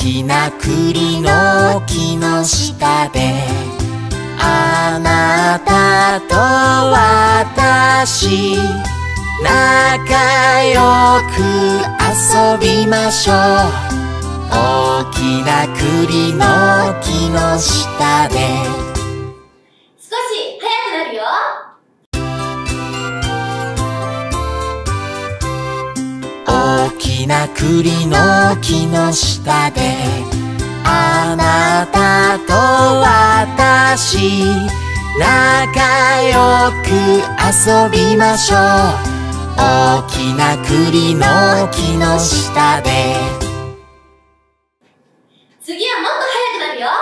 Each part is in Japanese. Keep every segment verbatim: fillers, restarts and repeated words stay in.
きな栗の木の下であなたと私仲良く遊びましょう。大きな栗の木の下で。 少し速くなるよ。 大きな栗の木の下であなたと私仲良く遊びましょう。大きな栗の木の下で。 次はもっと速くなるよ。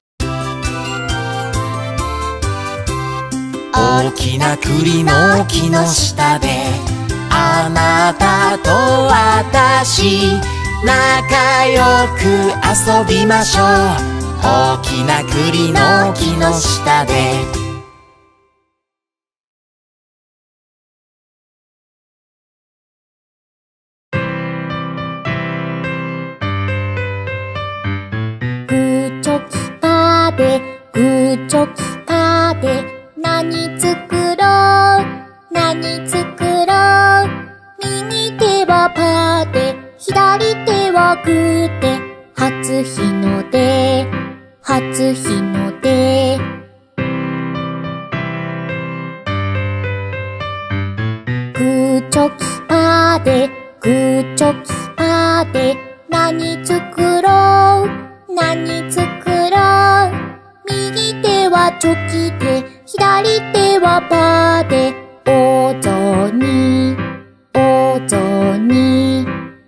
大きな栗の木の下であなたと私仲良く遊びましょう。大きな栗の木の下で。 グーチョキパーでグーチョキパーで何作ろう何作ろう。右手はパーで左手はグーで初日の出初日の出。グーチョキパーでグーチョキパーで何作ろう何作ろう。右手はチョキで左手はパーでお雑煮お雑煮。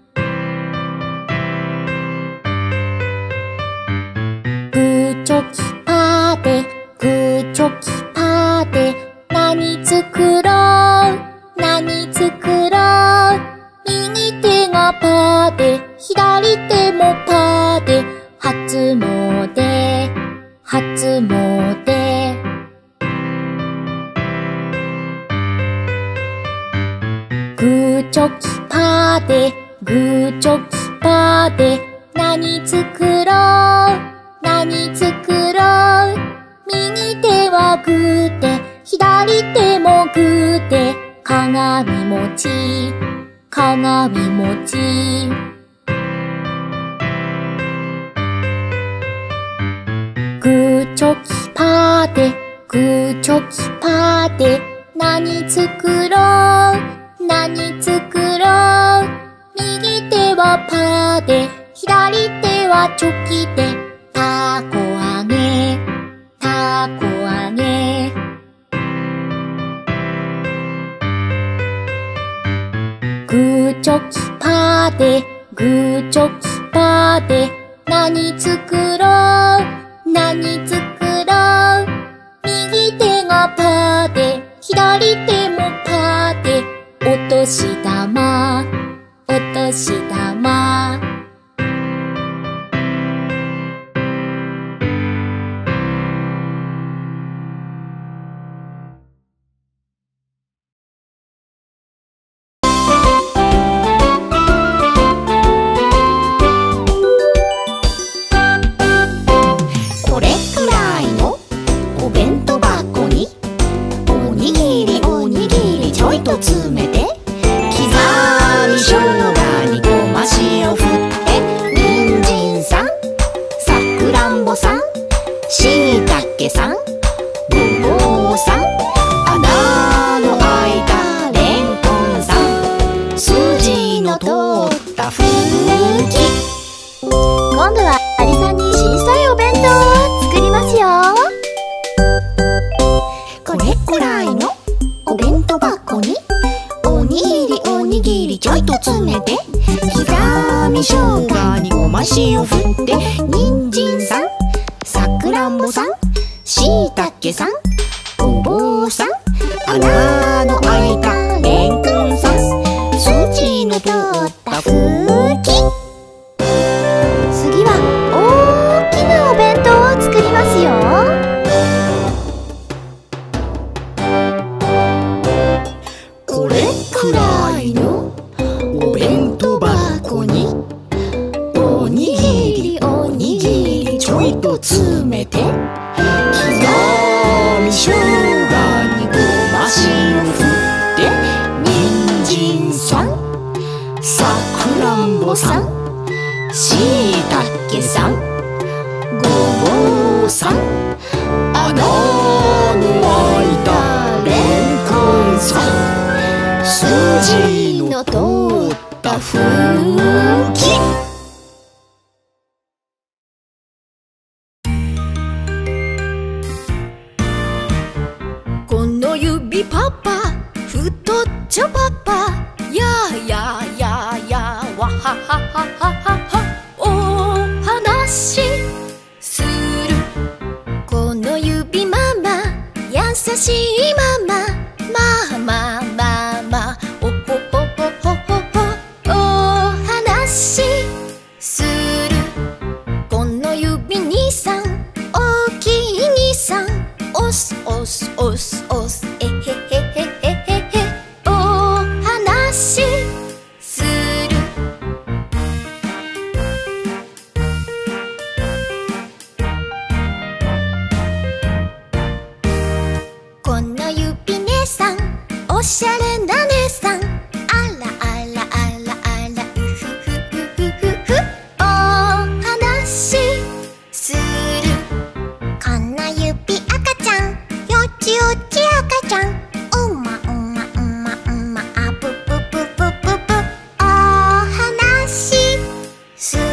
グーチョキパーでグーチョキパーで何作ろう何作ろう。右手がパーで左手もパーで初詣初詣。グーチョキパーでグーチョキパーで何作ろう何作ろう。右手はグーで左手もグーで鏡餅鏡餅。グーチョキパーでグーチョキパーで何作ろう何作ろう。右手はパーで左手はチョキでたこ揚げたこ揚げ。グーチョキパーでグーチョキパーで何作ろう何作ろう。右手がパーで左手もパーでお年玉お年玉。 これくらいのお弁当箱におにぎりおにぎりちょいと詰めて刻み生姜にごま塩振って人参さんさくらんぼさんしいたけさんごぼうさん穴の開いたれんこんさん筋の通ったふうき。 今度はアリさんに小さいお弁当を作りますよ。 これくらいのお弁当箱におにぎりおにぎりちょいと詰めて刻み生姜にごま塩振って人参さんさくらんぼさんしいたけさんごぼうさん穴の開いたれんこんさん筋の通ったふうき。 次は大きなお弁当を作りますよ。 これくらいのお弁当箱におにぎりお生姜にごま塩振って人参さん、さくらんぼさん、しいたけさん、ごぼうさん、穴の開いたれんこんさん、筋の通ったふき。この指パパ太っちょパパ、やーやーやーやーわはははははは。お話するこの指ママ、優しいママ、まあまあまあまあ、おほほほほほほ。お話するこの指にさん、大きいにさん、おすおすおすおす、えへへへへへへ。お話するこの指姉さん、おしゃれな姉さん、あらあらあらあら、うふふふふふふ。お話するこの指赤ちゃん、よちよち赤ちゃん、うまうまうまうま、あぷぷぷぷぷぷ。お話する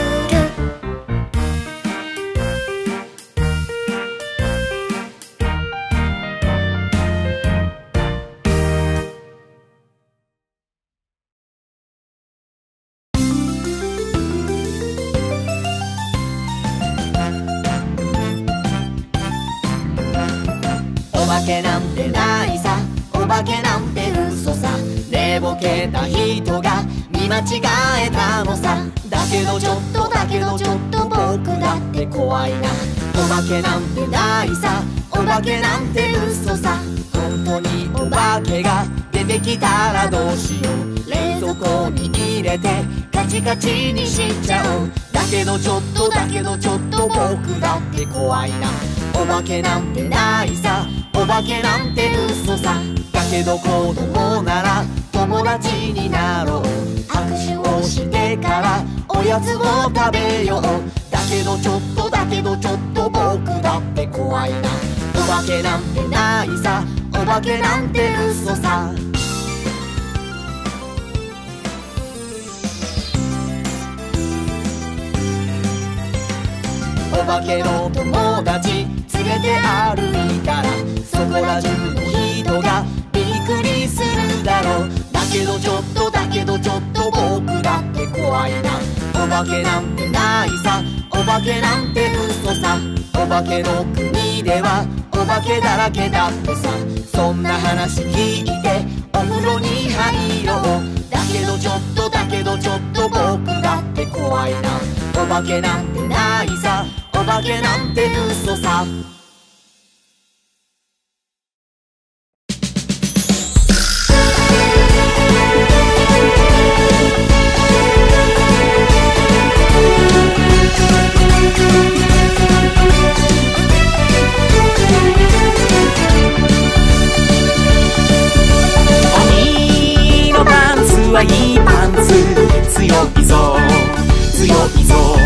お化けなんてないさ、お化けなんて嘘さ、寝ぼけた人が見間違えたのさ。だけどちょっとだけどちょっと僕だって怖いな。お化けなんてないさ、お化けなんて嘘さ。本当にお化けが出てきたらどうしよう。冷蔵庫に入れてカチカチにしちゃおう。だけどちょっとだけどちょっと僕だって怖いな。お化けなんてないさ、お化けなんて嘘さ。だけど子供なら友達になろう。握手をしてからおやつを食べよう。だけどちょっとだけどちょっと僕だって怖いな。お化けなんてないさ、お化けなんて嘘さ。お化けの友達連れて歩いたら、そこら中の人がびっくりするだろう。だけどちょっとだけどちょっと僕だって怖いな。お化けなんてないさ、お化けなんて嘘さ。お化けの国ではお化けだらけだってさ。そんな話聞いてお風呂に入ろう。だけどちょっとだけどちょっと僕だって怖いな。お化けなんてないさ、お化けなんて嘘さ。鬼のパンツはいいパンツ、強いぞ強いぞ。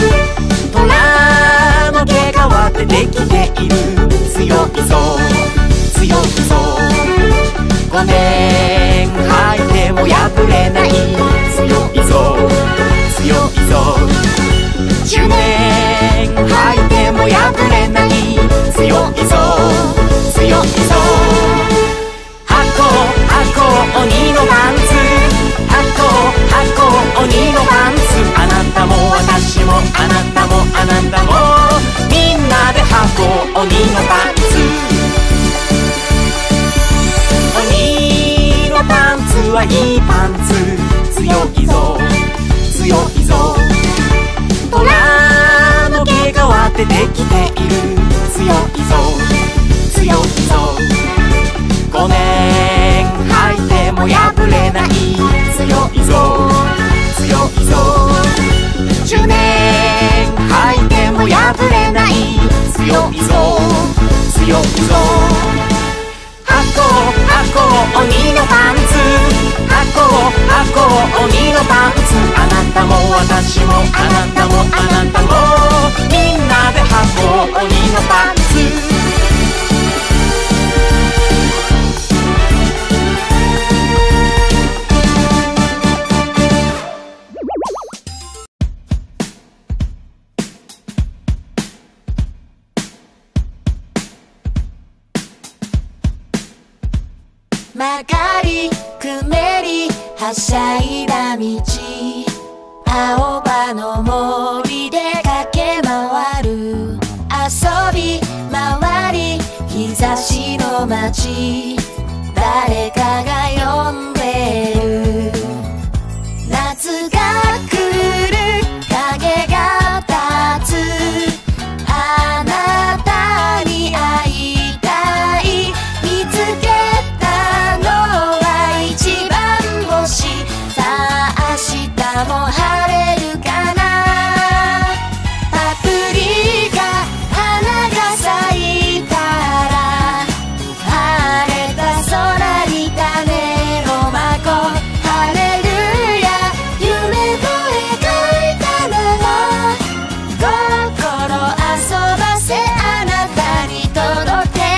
虎の毛皮でできている、強いぞ強いぞ。ごねん履いても破れない、強いぞ強いぞ。じゅうねん履いても破れない、強いぞ強いぞ。箱箱鬼のパンツ、箱箱鬼のパンツ。あなたも私もあなたもあなたも、みんなで箱鬼のパンツ。鬼のパンツはいいパンツ、強いぞ強いぞ。虎の毛皮でできている、強いぞ強いぞ。ごねん履いても破れない、強いぞ強いぞ。じゅうねん履いても破れない、強いぞ強いぞ。 私もあなたもあなたもみんなで運ぼう鬼のパンツ。 曲がりくねりはしゃいだ道、青葉の森で駆け回る、遊び回り日差しの街、誰かが呼んでる。夏が来る影が立つ、あなたに会いたい、見つけたのは一番星、さあ明日も晴れるかな。パプリカ花が咲いたら、晴れた空に種をまこう、ハレルヤ夢を描いたなら、心遊ばせあなたに届け。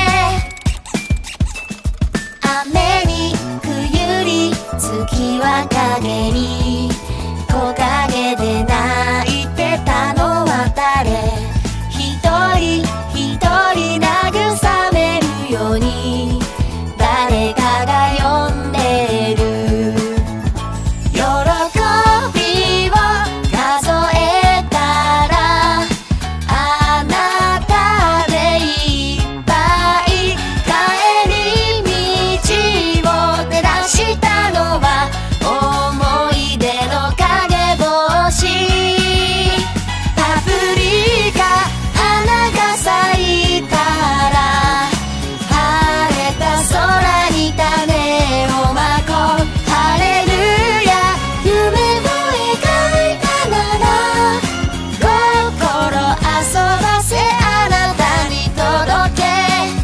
雨に冬に月は影に、木陰で泣いてたのは誰、一人一人慰めるように誰かが呼んでる。喜びを数えたら、あなたでいっぱい、帰り道を照らしたのは思い出の影星。パプリカ花が咲いたら、晴れた空に種をまこう、ハレルヤ夢を描いたなら、心遊ばせあなたに届け。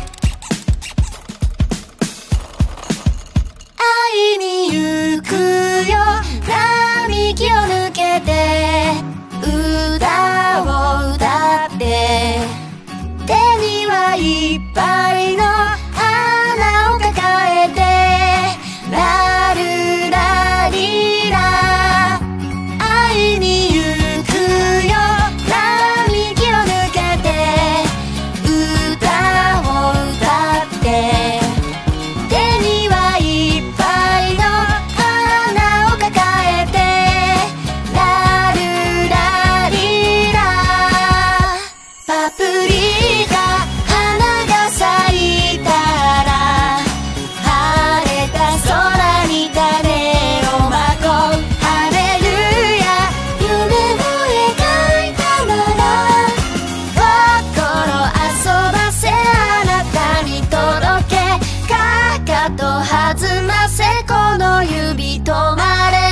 会いに行くよ並木を抜けて、歌を歌って、手にはいっぱいの花を抱えて、ラルラリラ。会いに行くよ並木を抜けて、歌を歌って、手にはいっぱいの花を抱えて、ラルラリラ。パプリカ花が咲いたら、晴れた空に種をまこう、ハレルヤ夢を描いたなら、心遊ばせあなたに届け。かかと弾ませこの指止まれ。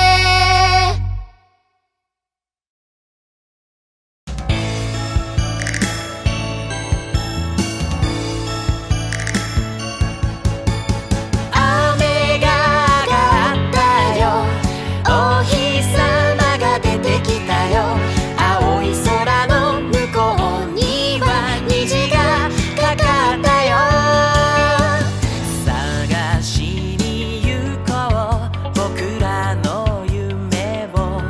雨が上がったよ、お日様が出てきたよ、青い空の向こうには虹がかかったよ。 探しに行こう僕らの夢を、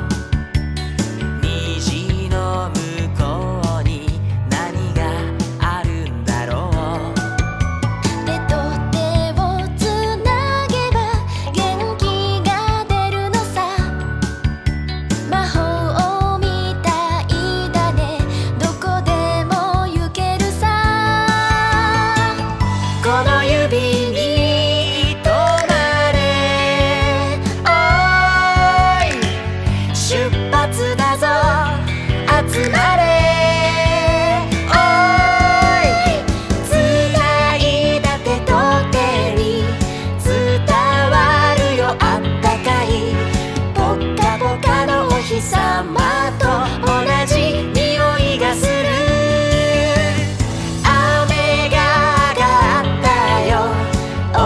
虹の向こうに何があるんだろう。 手と手をつなげば元気が出るのさ、魔法みたいだね、どこでも行けるさ。 この指に止まれ、おーい出発だぞ集まれ、おーいつないだ手と手に伝わるよあったかい、ぽっかぽかのお日様と同じ匂いがする。雨が上がったよ、お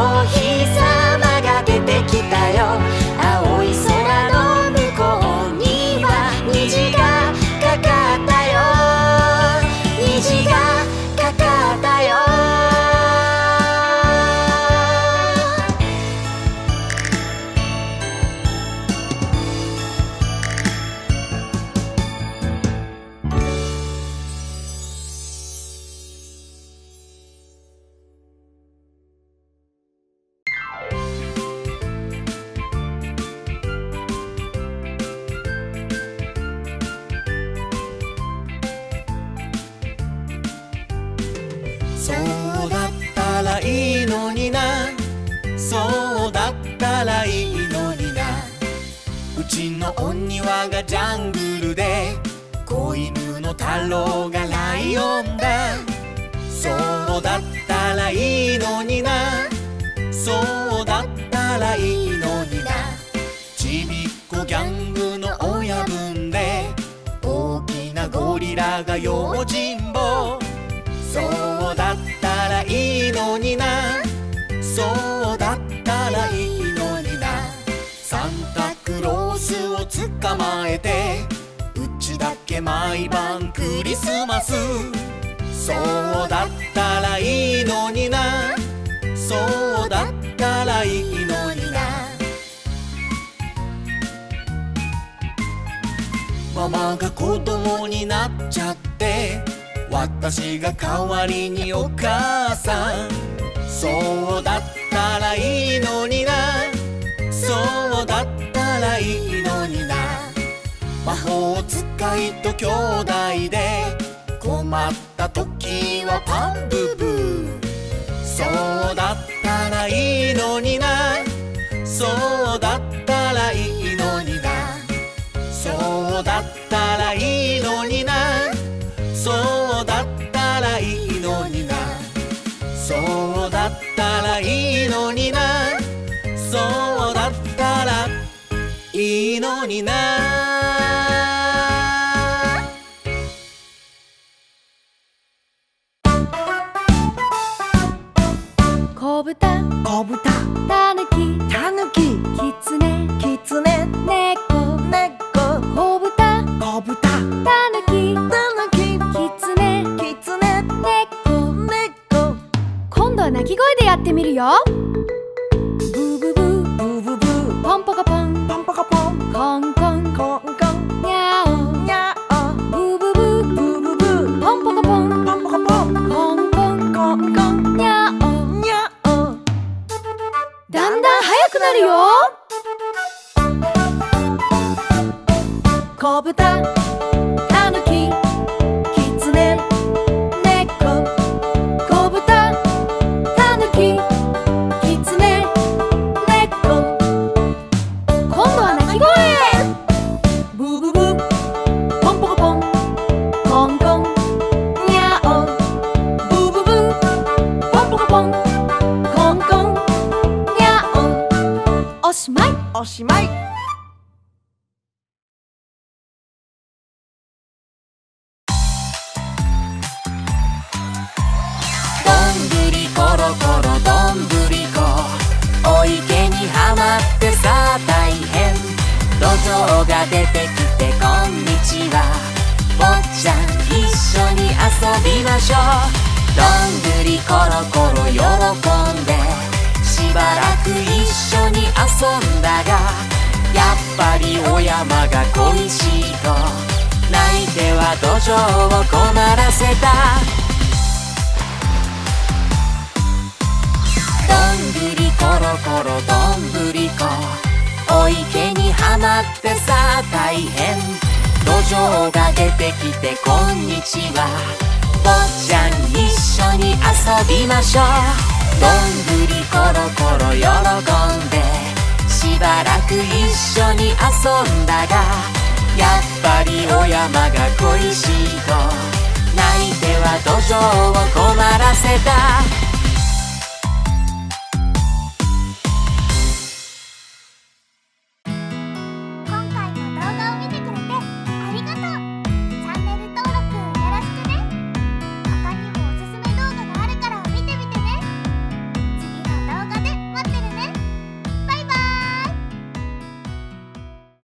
ちのお庭がジャングルで子犬の太郎がライオンだ。そうだったらいいのにな、そうだったらいいのにな。ちびっこギャングの親分で大きなゴリラが用心棒。そうだったらいいのにな、そうだったらいいのにな。サンタクロースを捕まえてうちだけ毎晩クリスマス。そうだったらいいのにな、そうだったらいいのにな。ママが子供になっちゃって私が代わりにお母さん。そうだったらいいのにな、そうだったらいいのにな。魔法使いと兄弟で困った時はパンブブー。そうだったらいいのにな、そうだったらいいのにな。そうだったらいいのにな、そうだったらいいのにな。そうだったらいいのにな、そうだったらいいのにな。 子豚、 子豚、 たぬき、 たぬき、 きつね、 きつね、 猫、 猫、 子豚、 子豚、 たぬき、 たぬき、 きつね、 きつね、 猫。 猫。 今度は鳴き声でやってみるよ。ブーブーブー、 ブブブポンポコポン、 ポンポコポン、 コンコン、 コンコン、 ニャオ。 ニャオ。 ブーブーブー、 ブブブポンポコポン、 ポンポコポン、 コンコン、 コンコン、 ニャオ。 ニャオ。 だんだん速くなるよ。 子豚、たぬき、きつね、猫。子豚、たぬき、きつね、猫。 今度は鳴き声。 ブブブポンポコポン、コンコン、ニャオ。ブブブポンポコポン、コンコン、ニャオ。 おしまい。 おしまい。 どんぐりころころどんぐりこ、お池にはまってさあ大変。ドジョウが出てきてこんにちは、坊ちゃん一緒に遊びましょう。どんぐりころころ喜んでしばらく一緒に遊んだが、やっぱりお山が恋しいと泣いてはドジョウを困らせた。どんぐりころころどんぐりこ、お池にはまってさあ大変。ドジョウが出てきてこんにちは、坊ちゃん一緒に遊びましょう。どんぐりころころ喜んでしばらく一緒に遊んだが、やっぱりお山が恋しいと泣いてはドジョウを困らせた。